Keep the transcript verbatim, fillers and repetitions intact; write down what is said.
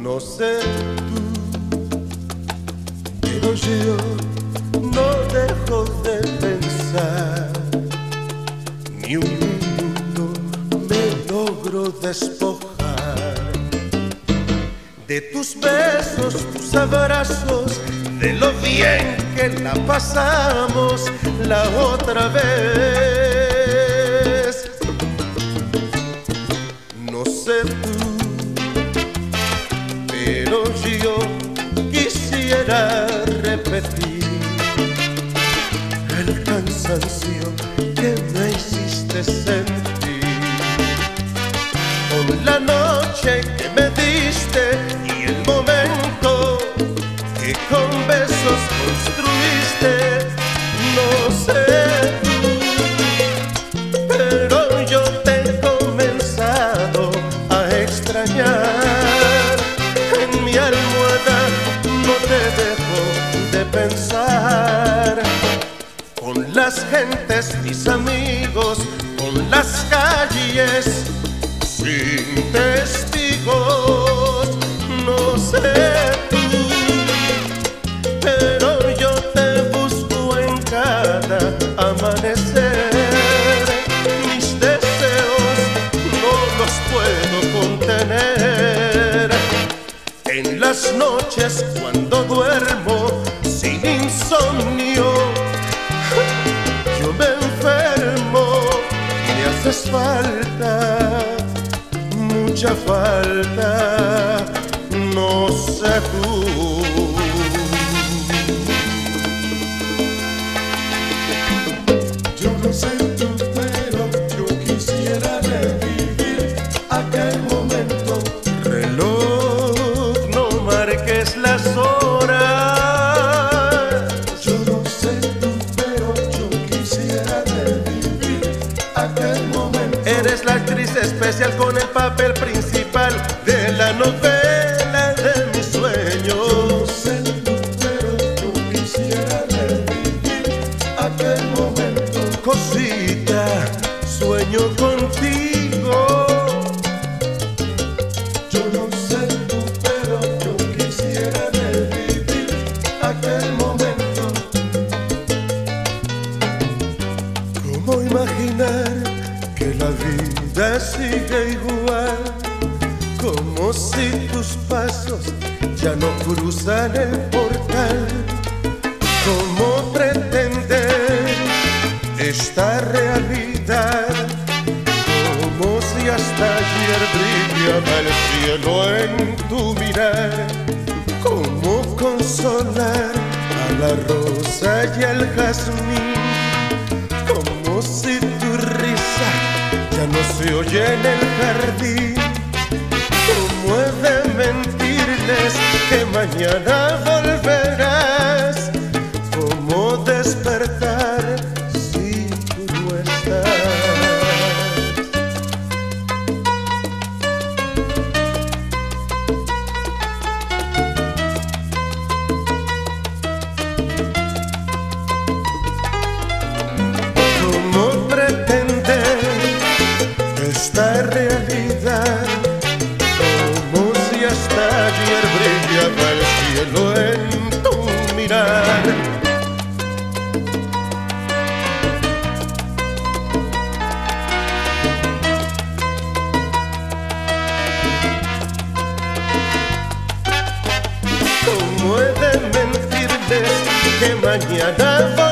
No sé tú, pero yo no dejo de pensar. Ni un minuto me logro despojar de tus besos, tus abrazos, de lo bien que la pasamos la otra vez. No sé tú, pero yo quisiera repetir el cansancio que me hiciste sentir con la noche que me diste y el momento que con besos construiste. No sé tú, pero yo te he comenzado a extrañar. En mi almohada no te dejo de pensar. Con las gentes, mis amigos, con las calles sin testigos. No sé tú, pero yo te busco en cada amanecer. Mis deseos no los puedo contener. En las noches cuando duermo sin insomnio, yo me enfermo y me haces falta, mucha falta. No sé tú. Yo no sé tú, pero yo quisiera revivir aquel momento. Reloj, no marques las horas. Yo no sé tú, pero yo quisiera revivir aquel momento. Eres la actriz especial con el papel principal de la novela de mis sueños. Yo no sé tú, pero yo quisiera revivir aquel momento. Cosita, sueño contigo. Yo no sé tú, pero yo quisiera revivir aquel momento. ¿Cómo imaginar que la vida sigue igual? Como si tus pasos ya no cruzan el portal. ¿Cómo pretender esta realidad? Como si hasta ayer brillaba el cielo en tu mirar. ¿Cómo consolar a la rosa y al jazmín? Como si tu risa ya no se oye en el jardín. ¿Cómo he de mentirles que mañana volverás? ¿Cómo despertar si tú no estás? ¿Cómo pretender esta realidad? Como si hasta ayer brillaba el cielo en tu mirar. ¿Cómo he de mentirles que mañana